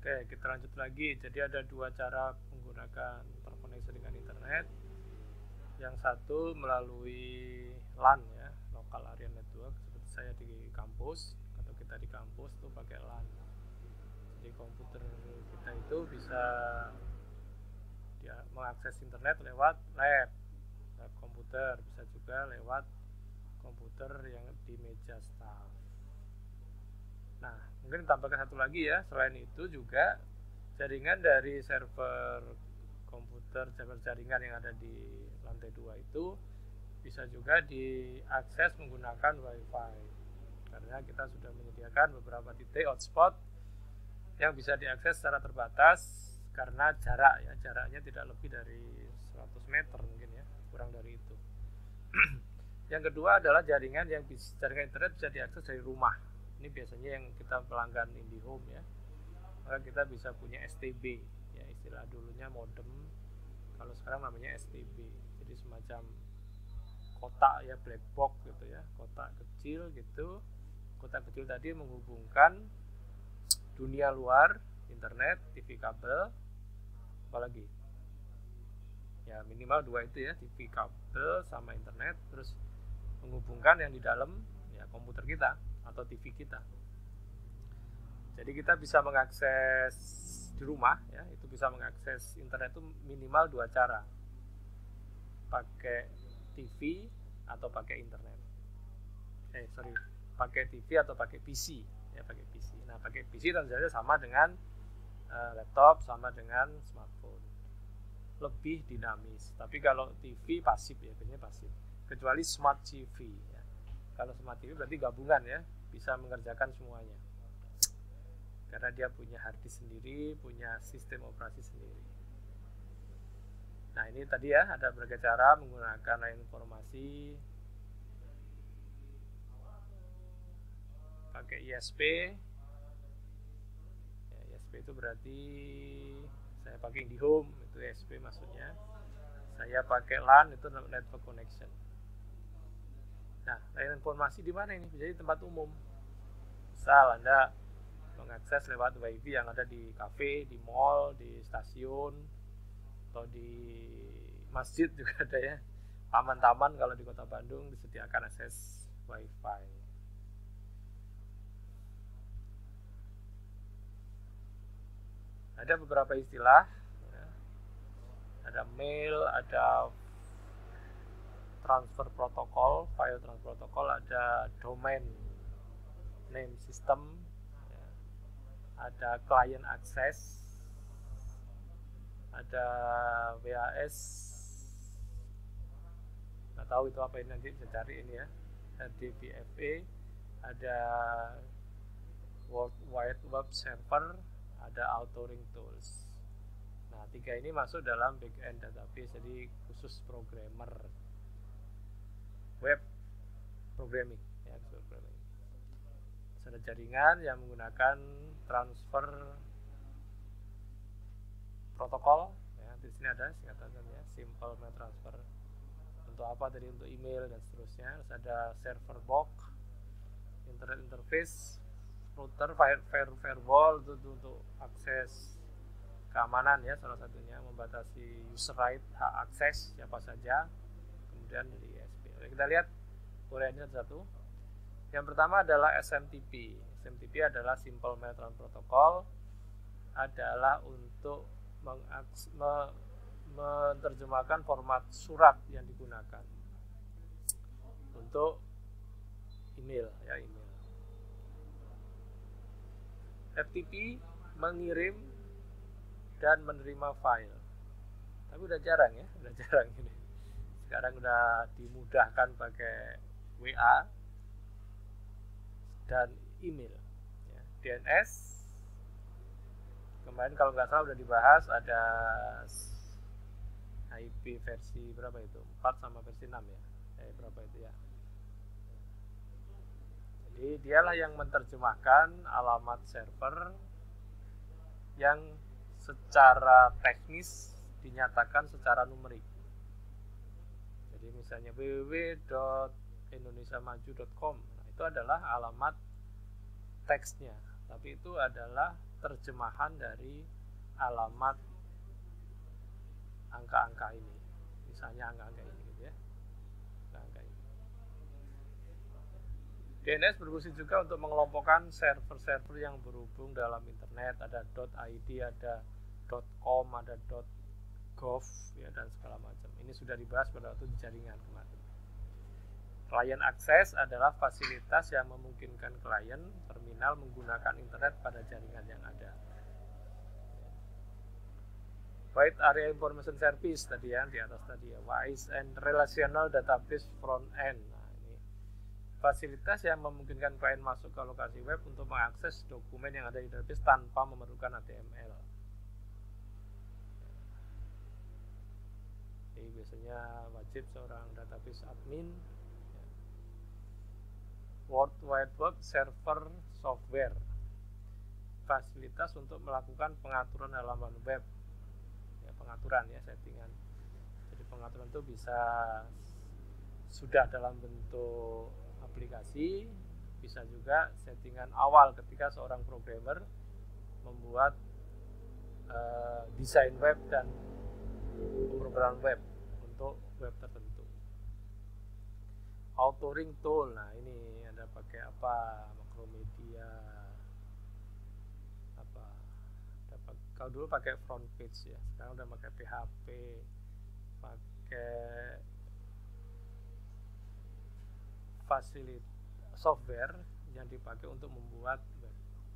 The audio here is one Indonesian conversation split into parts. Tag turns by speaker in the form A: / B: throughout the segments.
A: Oke, kita lanjut lagi. Jadi ada dua cara menggunakan terkoneksi dengan internet. Yang satu melalui LAN ya, Local Area Network, seperti saya di kampus atau kita di kampus tuh pakai LAN. Jadi komputer kita itu bisa mengakses internet lewat lab komputer, bisa juga lewat komputer yang di meja staff. Nah, mungkin tambahkan satu lagi ya, selain itu juga jaringan dari server komputer, server jaringan yang ada di lantai 2 itu bisa juga diakses menggunakan WiFi, karena kita sudah menyediakan beberapa titik hotspot yang bisa diakses secara terbatas karena jaraknya tidak lebih dari 100 meter mungkin ya, kurang dari itu. Yang kedua adalah jaringan internet bisa diakses dari rumah. Ini biasanya yang kita pelanggan IndiHome ya. Maka kita bisa punya STB ya, istilah dulunya modem, kalau sekarang namanya STB. Jadi semacam kotak ya, black box gitu ya, kotak kecil gitu. Kotak kecil tadi menghubungkan dunia luar, internet, TV kabel, apalagi ya minimal dua itu ya, TV kabel sama internet, terus menghubungkan yang di dalam ya komputer kita atau TV kita. Jadi kita bisa mengakses di rumah ya, itu bisa mengakses internet itu minimal dua cara, pakai TV atau pakai internet. Pakai TV atau pakai PC ya, pakai PC. Nah, pakai PC tentu saja sama dengan laptop, sama dengan smartphone, lebih dinamis. Tapi kalau TV pasif ya, biasanya pasif, kecuali smart TV ya. Kalau smart TV berarti gabungan ya, bisa mengerjakan semuanya karena dia punya hard disk sendiri, punya sistem operasi sendiri. Nah, ini tadi ya, ada berbagai cara menggunakan layar informasi. Pakai ISP ya, ISP itu berarti saya pakai IndiHome, itu ISP maksudnya. Saya pakai LAN, itu network connection. Nah, layar informasi di mana ini? Jadi tempat umum. Misal Anda mengakses lewat WiFi yang ada di kafe, di mall, di stasiun, atau di masjid juga ada ya. Taman-taman kalau di Kota Bandung disediakan akses WiFi. Ada beberapa istilah ya. Ada mail, ada transfer protokol, file transfer protokol, ada domain name system ya. Ada client access, ada WAS, nggak tahu itu apa, ini nanti bisa cari ini ya. DVFA, ada World Wide Web Server, ada authoring tools. Nah, tiga ini masuk dalam backend database, jadi khusus programmer web programming ya, programming. Ada jaringan yang menggunakan transfer protokol ya, di sini ada singkatannya simple mail transfer. Untuk apa tadi? Untuk email dan seterusnya. Terus ada server box, internet interface, router, firewall itu untuk akses keamanan ya, salah satunya membatasi user right, hak akses siapa saja. Kemudian dari ISP. Oke, kita lihat uraiannya satu. Yang pertama adalah SMTP. SMTP adalah Simple Mail Transfer Protocol, adalah untuk menerjemahkan format surat yang digunakan untuk email ya, email. FTP mengirim dan menerima file. Tapi udah jarang ya, udah jarang ini. Sekarang udah dimudahkan pakai WA dan email ya. DNS kemarin kalau nggak salah udah dibahas, ada IP versi berapa itu? 4 sama versi 6 ya. Berapa itu ya? Jadi dialah yang menerjemahkan alamat server yang secara teknis dinyatakan secara numerik. Jadi misalnya www.indonesiamaju.com, nah, itu adalah alamat teksnya, tapi itu adalah terjemahan dari alamat angka-angka ini, misalnya angka-angka ini gitu ya, angka ini. DNS berfungsi juga untuk mengelompokkan server-server yang berhubung dalam internet. Ada .id, ada .com, ada .gov ya, dan segala macam. Ini sudah dibahas pada waktu di jaringan kemarin. Client access adalah fasilitas yang memungkinkan klien terminal menggunakan internet pada jaringan yang ada. Wide Area Information Service tadi ya, di atas tadi ya, WAIS and Relational Database Front End. Nah, ini fasilitas yang memungkinkan klien masuk ke lokasi web untuk mengakses dokumen yang ada di database tanpa memerlukan HTML. Jadi biasanya wajib seorang database admin. World Wide Web Server Software, fasilitas untuk melakukan pengaturan halaman web ya, pengaturan ya, settingan. Jadi pengaturan itu bisa sudah dalam bentuk aplikasi, bisa juga settingan awal ketika seorang programmer membuat desain web dan pemrograman web untuk web tertentu. Authoring tool, nah ini ada pakai apa, Macromedia, apa, kalau dulu pakai front page ya, sekarang udah pakai PHP, pakai fasilitas software yang dipakai untuk membuat web.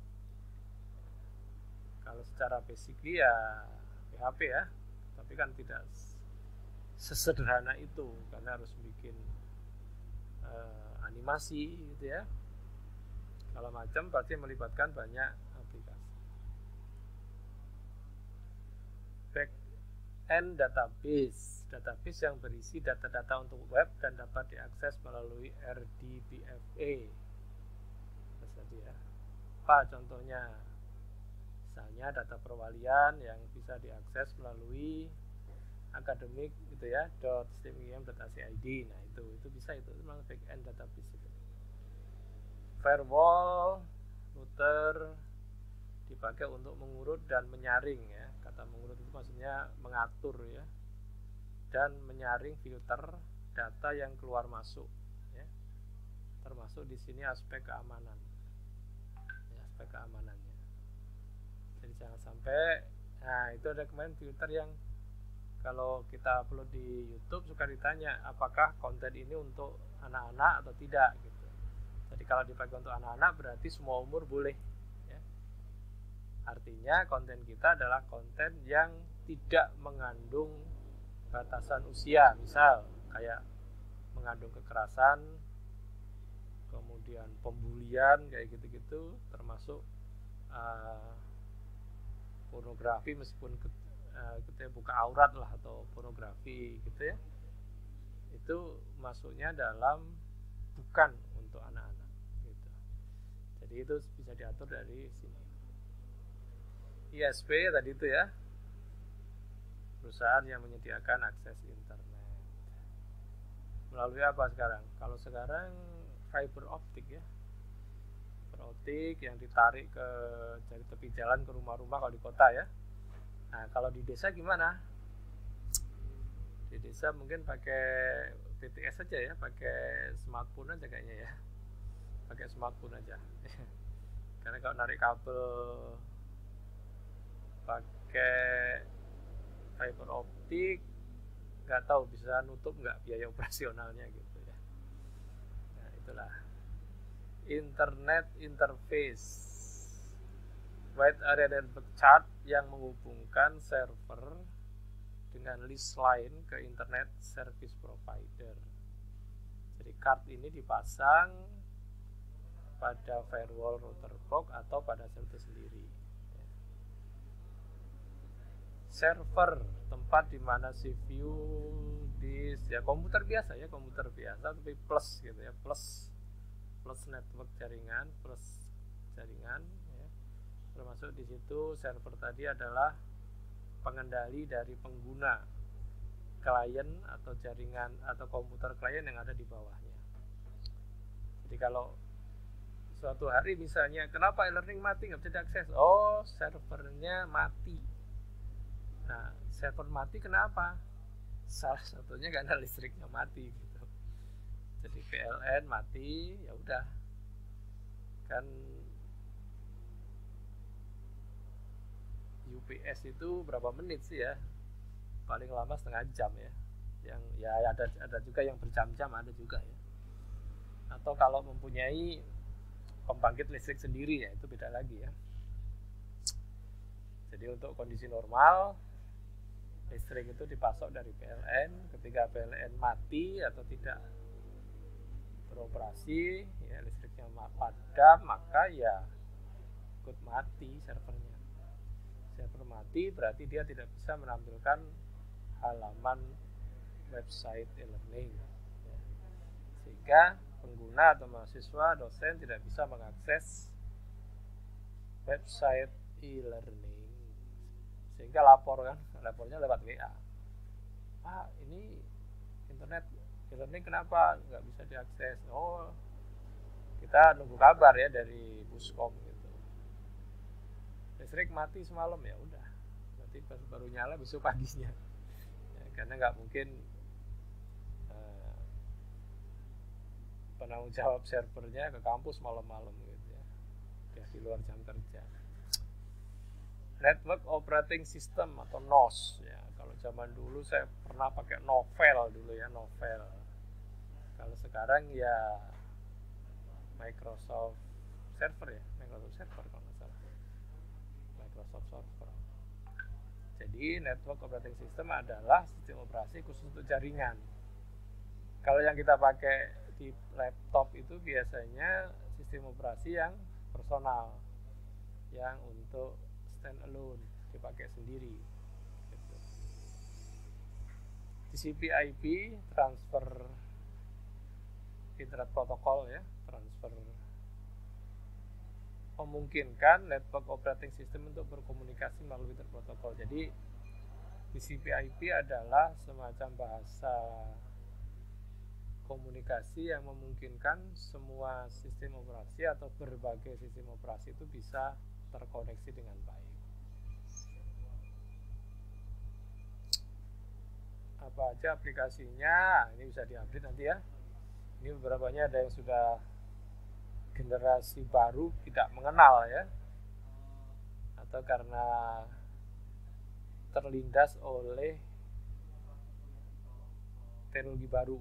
A: Kalau secara basically ya PHP ya, tapi kan tidak sesederhana itu karena harus bikin animasi gitu ya, kalau macam pasti melibatkan banyak aplikasi. Back-end database, database yang berisi data-data untuk web dan dapat diakses melalui RDBFA. Tadi ya, apa contohnya? Misalnya data perwalian yang bisa diakses melalui akademik gitu ya, .stmim.ac.id. Nah itu bisa, itu memang back end database itu. Firewall, router dipakai untuk mengurut dan menyaring ya. Kata mengurut itu maksudnya mengatur ya, dan menyaring filter data yang keluar masuk ya. Termasuk di sini aspek keamanan ya, aspek keamanannya. Jadi jangan sampai, nah itu ada kemarin filter yang kalau kita upload di YouTube suka ditanya apakah konten ini untuk anak-anak atau tidak gitu. Jadi kalau dipakai untuk anak-anak berarti semua umur boleh ya. Artinya konten kita adalah konten yang tidak mengandung batasan usia, misal kayak mengandung kekerasan, kemudian pembulian kayak gitu-gitu, termasuk pornografi meskipun kita buka aurat lah atau pornografi gitu ya, itu masuknya dalam bukan untuk anak-anak gitu. Jadi itu bisa diatur dari sini. ISP tadi itu ya, perusahaan yang menyediakan akses internet melalui apa sekarang? Kalau sekarang fiber optik ya, fiber optik yang ditarik ke dari tepi jalan ke rumah-rumah kalau di kota ya. Nah kalau di desa gimana? Di desa mungkin pakai BTS aja ya, pakai smartphone aja kayaknya ya, pakai smartphone aja. Karena kalau narik kabel pakai fiber optik, nggak tahu bisa nutup nggak biaya operasionalnya gitu ya. Nah itulah internet interface. Wide Area Network Chart yang menghubungkan server dengan list lain ke Internet Service Provider. Jadi card ini dipasang pada firewall router box atau pada server sendiri. Server, tempat di mana CPU, disk ya, komputer biasa ya, komputer biasa tapi plus gitu ya, plus network jaringan, plus jaringan. Termasuk di situ server tadi adalah pengendali dari pengguna klien atau jaringan atau komputer klien yang ada di bawahnya. Jadi kalau suatu hari misalnya, kenapa e-learning mati, nggak bisa diakses? Oh, servernya mati. Nah, server mati kenapa? Salah satunya karena listriknya mati gitu. Jadi PLN mati, ya udah. Kan UPS itu berapa menit sih ya? Paling lama setengah jam ya. Yang ya ada juga yang berjam-jam, ada juga ya. Atau kalau mempunyai pembangkit listrik sendiri ya itu beda lagi ya. Jadi untuk kondisi normal listrik itu dipasok dari PLN. Ketika PLN mati atau tidak beroperasi, ya listriknya padam, maka ya ikut mati servernya. Server mati berarti dia tidak bisa menampilkan halaman website e-learning ya. Sehingga pengguna atau mahasiswa, dosen tidak bisa mengakses website e-learning, sehingga lapornya lewat WA. Pak, ini internet e-learning kenapa nggak bisa diakses? Oh, kita nunggu kabar ya dari Puskom gitu. Listrik mati semalam, ya udah, berarti baru nyala besok paginya ya, karena nggak mungkin penanggung jawab servernya ke kampus malam-malam gitu ya, udah di luar jam kerja. Network Operating System atau NOS ya. Kalau zaman dulu saya pernah pakai Novell dulu ya, Novell. Kalau sekarang ya Microsoft Server ya, Microsoft Server kalau nggak salah, Microsoft Server. Jadi Network Operating System adalah sistem operasi khusus untuk jaringan. Kalau yang kita pakai di laptop itu biasanya sistem operasi yang personal, yang untuk stand alone, dipakai sendiri gitu. TCP/IP, transfer internet protokol ya, transfer memungkinkan network operating system untuk berkomunikasi melalui internet protokol. Jadi TCP/IP adalah semacam bahasa komunikasi yang memungkinkan semua sistem operasi atau berbagai sistem operasi itu bisa terkoneksi dengan baik. Apa aja aplikasinya? Ini bisa diupdate nanti ya. Ini beberapanya ada yang sudah generasi baru tidak mengenal ya, atau karena terlindas oleh teknologi baru.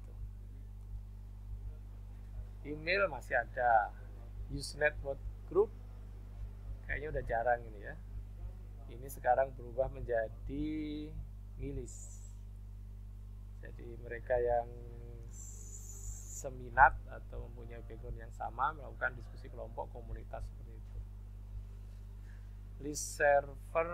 A: Email masih ada, Usenet Group kayaknya udah jarang ini ya. Ini sekarang berubah menjadi milis. Jadi mereka yang seminat atau mempunyai background yang sama melakukan diskusi kelompok komunitas seperti itu. List server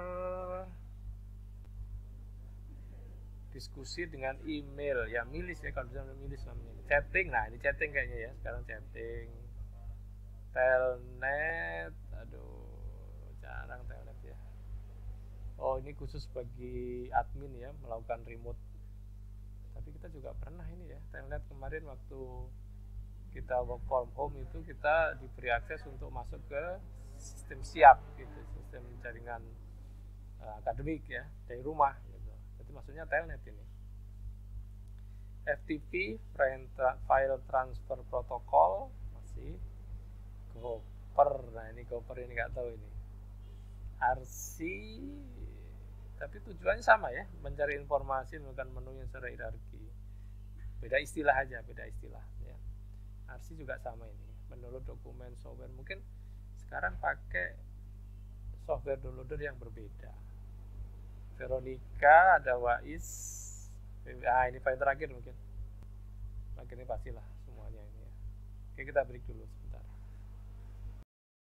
A: diskusi dengan email ya, milis ya, kalau bisa milis namanya. Chatting, nah ini chatting kayaknya ya, sekarang chatting. Telnet, aduh jarang telnet ya. Oh, ini khusus bagi admin ya, melakukan remote. Tapi kita juga pernah ini ya, telnet kemarin waktu kita work from home itu kita diberi akses untuk masuk ke sistem siap gitu, sistem jaringan akademik ya, dari rumah gitu. Itu maksudnya telnet ini. FTP, File Transfer Protocol, masih. Gopher, nah ini Gopher ini nggak tahu ini. RC, tapi tujuannya sama ya, mencari informasi, melakukan menu yang secara hierarki. Beda istilah aja, beda istilah ya. RC juga sama ini, mendownload dokumen software. Mungkin sekarang pakai software downloader yang berbeda. Veronica, ada Wais. Ini paling terakhir mungkin. Ini pastilah semuanya ini ya. Oke, kita break dulu sebentar.